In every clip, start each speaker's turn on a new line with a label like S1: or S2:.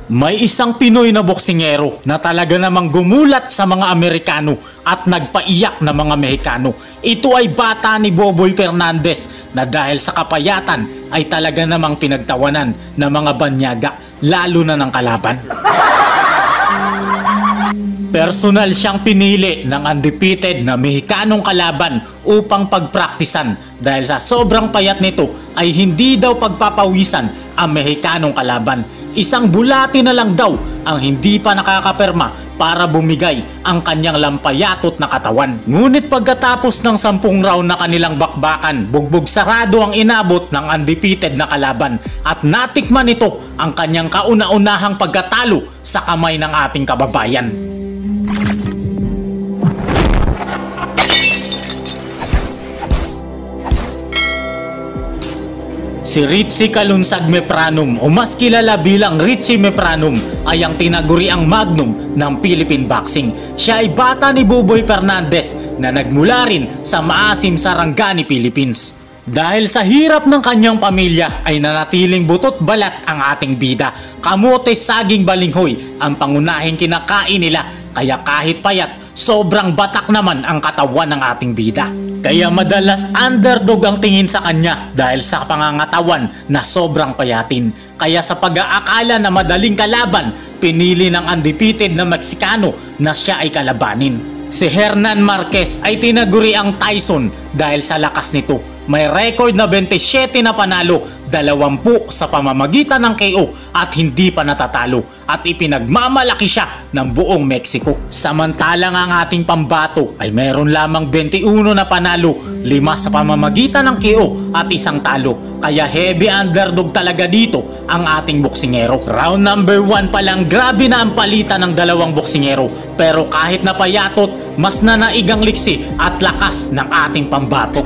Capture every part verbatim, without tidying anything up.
S1: May isang Pinoy na boksingero na talaga namang gumulat sa mga Amerikano at nagpaiyak na mga Mexicano. Ito ay bata ni Boboy Fernandez na dahil sa kapayatan ay talaga namang pinagtawanan ng mga banyaga, lalo na ng kalaban. Personal siyang pinili ng undefeated na Mexicanong kalaban upang pagpraktisan dahil sa sobrang payat nito ay hindi daw pagpapawisan ang Mexicanong kalaban. Isang bulati na lang daw ang hindi pa nakakapirma para bumigay ang kanyang lampayatot na katawan. Ngunit pagkatapos ng sampung round na kanilang bakbakan, bugbog sarado ang inabot ng undefeated na kalaban at natikman nito ang kanyang kauna-unahang pagkatalo sa kamay ng ating kababayan. Si Richie Calunsag Mepranum o mas kilala bilang Richie Mepranum ay ang tinaguriang magnum ng Philippine boxing. Siya ay bata ni Boboy Fernandez na nagmula rin sa maasim Sarangani, Philippines. Dahil sa hirap ng kanyang pamilya ay nanatiling butot balat ang ating bida. Kamote, saging, balinghoy ang pangunahing kinakain nila, kaya kahit payat, sobrang batak naman ang katawan ng ating bida. Kaya madalas underdog ang tingin sa kanya dahil sa pangangatawan na sobrang payatin. Kaya sa pag-aakala na madaling kalaban, pinili ng undefeated na Mexicano na siya ay kalabanin. Si Hernan Marquez ay tinaguri ang Tyson dahil sa lakas nito. May record na twenty-seven na panalo, dalawampu sa pamamagitan ng K O at hindi pa natatalo at ipinagmamalaki siya ng buong Mexico. Samantalang ang ating pambato ay meron lamang twenty-one na panalo, lima sa pamamagitan ng K O at isang talo. Kaya heavy underdog talaga dito ang ating boksingero. Round number one pa lang grabe na ang palitan ng dalawang boksingero, pero kahit napayatot, mas nanaigang liksi at lakas ng ating pambato.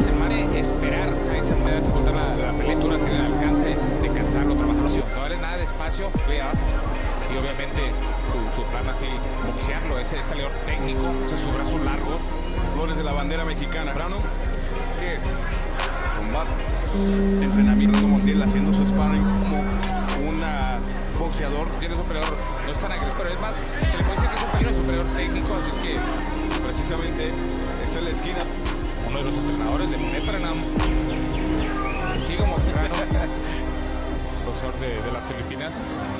S2: Y obviamente su, su plan así boxearlo, ese es peleador técnico, sus brazos largos.
S3: Colores de la bandera mexicana. Brano es combate, entrenamiento como él haciendo su sparring como un boxeador.
S2: Tiene un peleador, no es tan agresivo, pero es más, se le puede decir que es un peleador, superior técnico, así es que
S3: precisamente está en la esquina.
S2: Uno de los entrenadores de Mepranum, sigue mostrando boxeador de, de las Filipinas.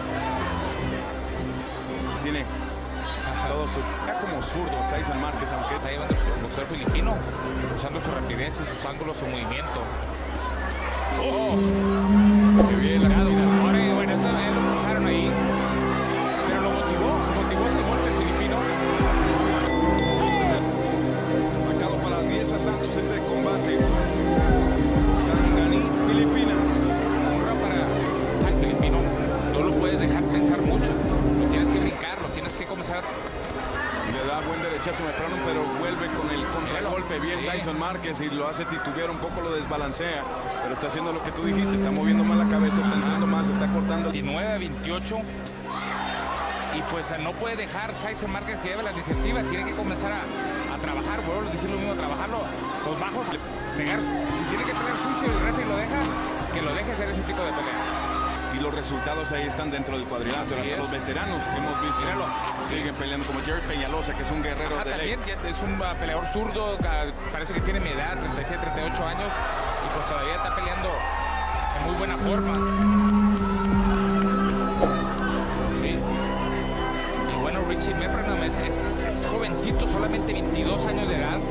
S3: Tiene todo su, como zurdo Tyson Márquez, aunque
S2: está llevando el boxeador filipino, usando su rapidez y sus ángulos, su movimiento. Oh,
S3: qué bien la combinación.
S2: Ahora, bueno, eso ya lo dejaron ahí, pero lo motivó, motivó ese golpe el filipino.
S3: Marcado para diez a Santos este combate. Sarangani, Filipinas.
S2: Honra para el filipino, no lo puedes dejar pensar mucho. Tienes que brincarlo, tienes que comenzar a...
S3: Y le da buen derechazo a Mepranum, pero vuelve con el contragolpe bien sí. Tyson Márquez y lo hace titubear un poco, lo desbalancea, pero está haciendo lo que tú dijiste, está moviendo más la cabeza, está entrando más, está cortando.
S2: veintinueve a veintiocho y pues no puede dejar Tyson Márquez que lleve la iniciativa, tiene que comenzar a, a trabajar, vuelvo a decir lo mismo, a trabajarlo, los bajos, pegar, si tiene que pelear sucio y el referee lo deja, que lo deje hacer ese tipo de pelea.
S3: Y los resultados ahí están dentro del cuadrilátero. Hasta los veteranos que hemos visto Míralo. siguen peleando, como Jerry Peñalosa, que es un guerrero
S2: Ajá,
S3: de
S2: también,
S3: ley.
S2: Es un uh, peleador zurdo, uh, parece que tiene mi edad, treinta y siete, treinta y ocho años, y pues todavía está peleando en muy buena forma. Sí. Y bueno, Richie Mepranum es, es, es jovencito, solamente veintidós años de edad.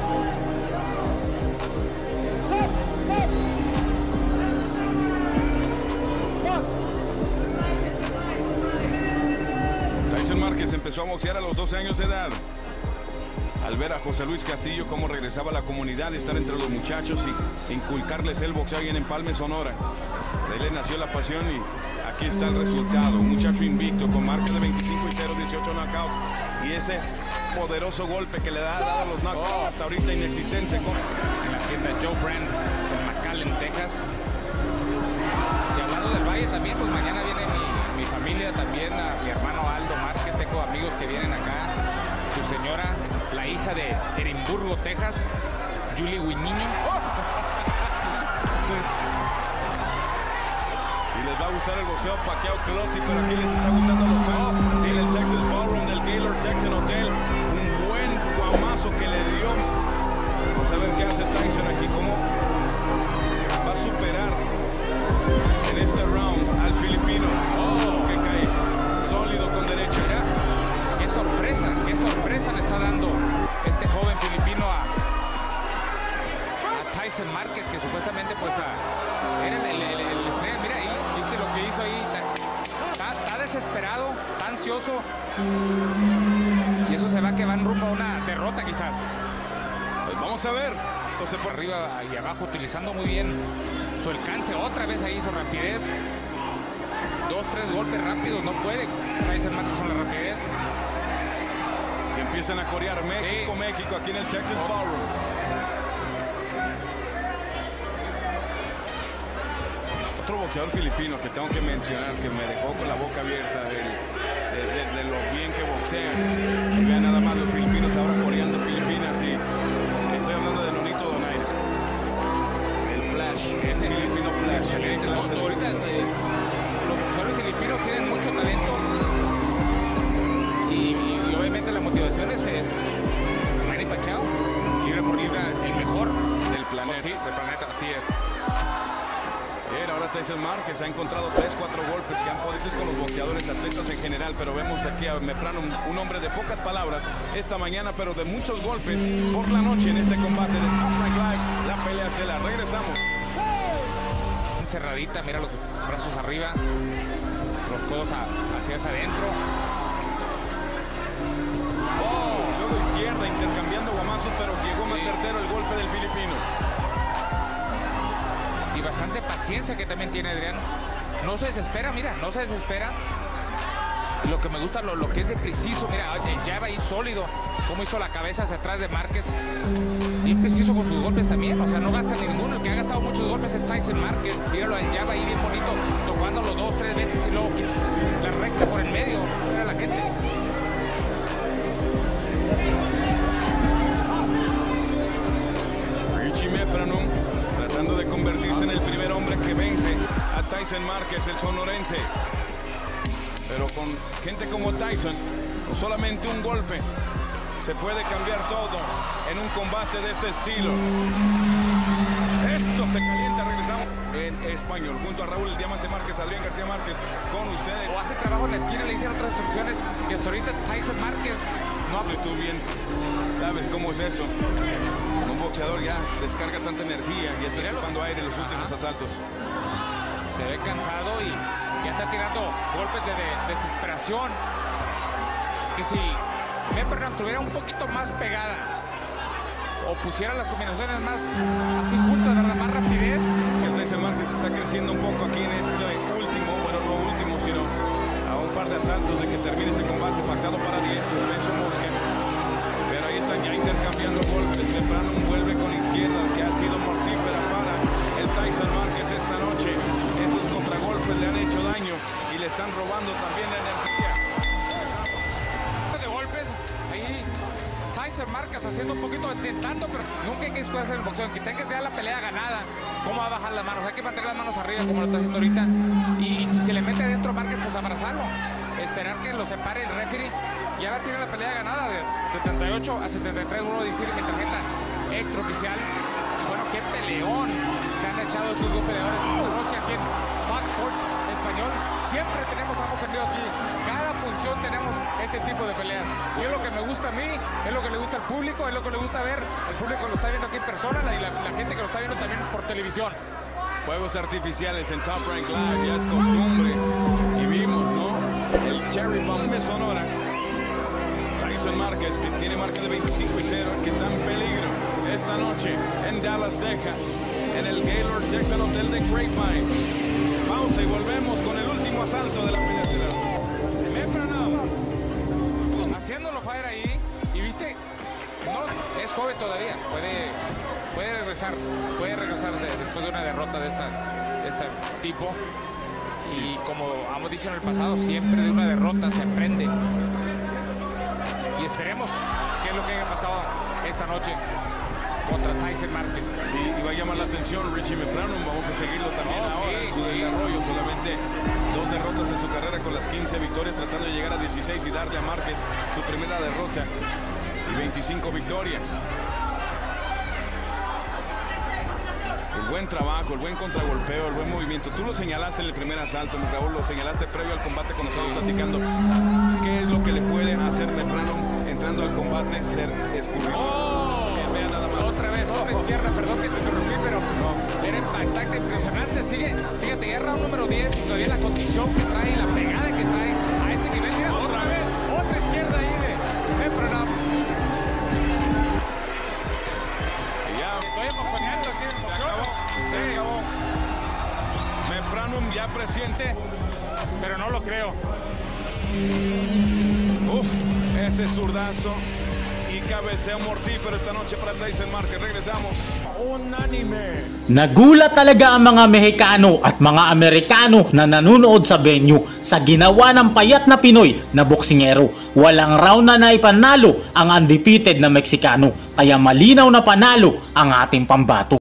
S3: Tyson Márquez empezó a boxear a los doce años de edad. Al ver a José Luis Castillo cómo regresaba a la comunidad, estar entre los muchachos y inculcarles el boxeo ahí en Empalme, Sonora. De ahí le nació la pasión y aquí está el resultado. Un muchacho invicto con marca de veinticinco y cero, dieciocho knockouts. Y ese poderoso golpe que le ha dado a los knockouts oh. hasta ahorita inexistente.
S2: En la tienda Joe Brand en McAllen, Texas. Y hablando del Valle también, pues mañana viene mi, mi familia, también a mi hermano Aldo Márquez, tengo amigos que vienen acá, su señora, la hija de Edimburgo, Texas, Julie Winiño.
S3: Y les va a gustar el boxeo Pacquiao Clottey, pero aquí les está gustando
S2: desesperado, está ansioso. Y eso se va que van rumbo a una derrota quizás.
S3: Pues vamos a ver. Entonces
S2: Por arriba y abajo utilizando muy bien su alcance. Otra vez ahí su rapidez. Dos, tres golpes rápidos. No puede Tyson Márquez con la rapidez.
S3: que empiezan a corear México,
S2: sí.
S3: México aquí en el Texas Ballroom. Otro boxeador filipino que tengo que mencionar, que me dejó con la boca abierta del, de, de, de lo bien que boxean. Y vean nada más los filipinos ahora coreando Filipinas. Y estoy hablando de Nonito Donaire. El Flash,
S2: Ese
S3: filipino Flash.
S2: Excelente. No, ahorita eh, los boxeadores filipinos tienen mucho talento. Y, y, y obviamente la motivación es, es Manny Pacquiao, libre por libre, el mejor
S3: del planeta.
S2: Sí, del planeta, así es.
S3: Bien, ahora Tyson Márquez ha encontrado tres, cuatro golpes que han podido con los boxeadores, atletas en general, pero vemos aquí a Meprano, un, un hombre de pocas palabras esta mañana, pero de muchos golpes por la noche en este combate de Top Rank Live, la pelea estelar. Regresamos.
S2: Cerradita, mira los brazos arriba, los codos a, hacia hacia adentro.
S3: Oh, luego izquierda, intercambiando guamazos, pero llegó más certero el golpe del filipino.
S2: Y bastante paciencia que también tiene Adrián. No se desespera, mira, no se desespera. Lo que me gusta, lo, lo que es de preciso, mira, el jab ahí sólido, cómo hizo la cabeza hacia atrás de Márquez. Y es preciso con sus golpes también, o sea, no gasta ni ninguno. El que ha gastado muchos golpes es Tyson Márquez. Míralo, el jab ahí bien bonito, tocándolo dos, tres veces y luego la recta por el medio. Mira la gente.
S3: Richie Meprano tratando de convertirse en el primer hombre que vence a Tyson Márquez, el sonorense. Pero con gente como Tyson, con solamente un golpe, se puede cambiar todo en un combate de este estilo. Esto se calienta, regresamos en español, junto a Raúl el Diamante Márquez, Adrián García Márquez, con ustedes.
S2: O hace trabajo en la esquina, le dicen otras instrucciones, y hasta ahorita Tyson Márquez no
S3: hable tú bien, sabes cómo es eso. Un boxeador ya descarga tanta energía y está ocupando aire en los últimos Ajá. asaltos.
S2: Se ve cansado y ya está tirando golpes de, de desesperación. Que si Meprano tuviera un poquito más pegada o pusiera las combinaciones más así juntas, ¿verdad? Más rapidez.
S3: El Tyson Márquez está creciendo un poco aquí en este último, bueno, no último, sino a un par de asaltos de que termine ese combate pactado para diez. Benson Mosque. Pero ahí están ya intercambiando golpes. Meprano vuelve con izquierda, que ha sido mortífera para el Tyson Márquez esta noche. Esos contragolpes le han hecho daño y le están robando también la energía.
S2: De golpes, ahí Tyson Márquez haciendo un poquito, intentando, pero nunca hay que hacer en el boxeo. Que tenga que ser la pelea ganada. ¿Cómo va a bajar las manos? Hay que mantener las manos arriba como lo está haciendo ahorita. Y, y si se le mete adentro Márquez, pues abrazarlo. Esperar que lo separe el referee. Y ahora tiene la pelea ganada de setenta y ocho a setenta y tres, vuelvo a decir, mi tarjeta extraoficial. Y bueno, qué peleón se han echado estos dos peleadores esta noche aquí en Fox Sports Español. Siempre tenemos, hemos tenido aquí, cada función tenemos este tipo de peleas. Y es lo que me gusta a mí, es lo que le gusta al público, es lo que le gusta ver. El público lo está viendo aquí en persona y la, la gente que lo está viendo también por televisión.
S3: Fuegos artificiales en Top Rank Live, ya es costumbre. Y vimos, ¿no? El Cherry Bomb de Sonora. Tyson Márquez, que tiene marca de veinticinco y cero, que está en peligro esta noche en Dallas, Texas, en el Gaylord Texan Hotel de Grapevine. Pausa y volvemos con el último asalto de la pelea.
S2: Meprano haciéndolo fire ahí, y viste, no, es joven todavía, puede, puede regresar, puede regresar de, después de una derrota de, esta, de este tipo. Y como hemos dicho en el pasado, siempre de una derrota se aprende. Y esperemos qué es lo que haya pasado esta noche contra Tyson Márquez.
S3: Y, y va a llamar la atención Richie Meprano, vamos a seguirlo también
S2: oh,
S3: ahora
S2: sí,
S3: en su
S2: sí.
S3: desarrollo. Solamente dos derrotas en su carrera con las quince victorias, tratando de llegar a dieciséis y darle a Márquez su primera derrota y veinticinco victorias. El buen trabajo, el buen contragolpeo, el buen movimiento. Tú lo señalaste en el primer asalto, Raúl, lo señalaste previo al combate cuando estábamos platicando. ¿Qué es lo que le puede hacer Meprano entrando al combate? Ser escurrido.
S2: Oh,
S3: Vean nada más.
S2: otra vez, otra izquierda, perdón que te interrumpí, pero no, era impactante, impresionante. Sigue, fíjate, ya es round número diez y todavía la condición que trae, la pegada que trae.
S3: Uf, ese zurdazo y cabeceo mortífero esta noche para Tyson Márquez. Regresamos.
S4: Unánime.
S1: Nagulat talaga ang mga Mexicano at mga Amerikano na nanonood sa venue sa ginawa ng payat na Pinoy na boksingero. Walang round na naipanalo ang undefeated na Meksikano, kaya malinaw na panalo ang ating pambato.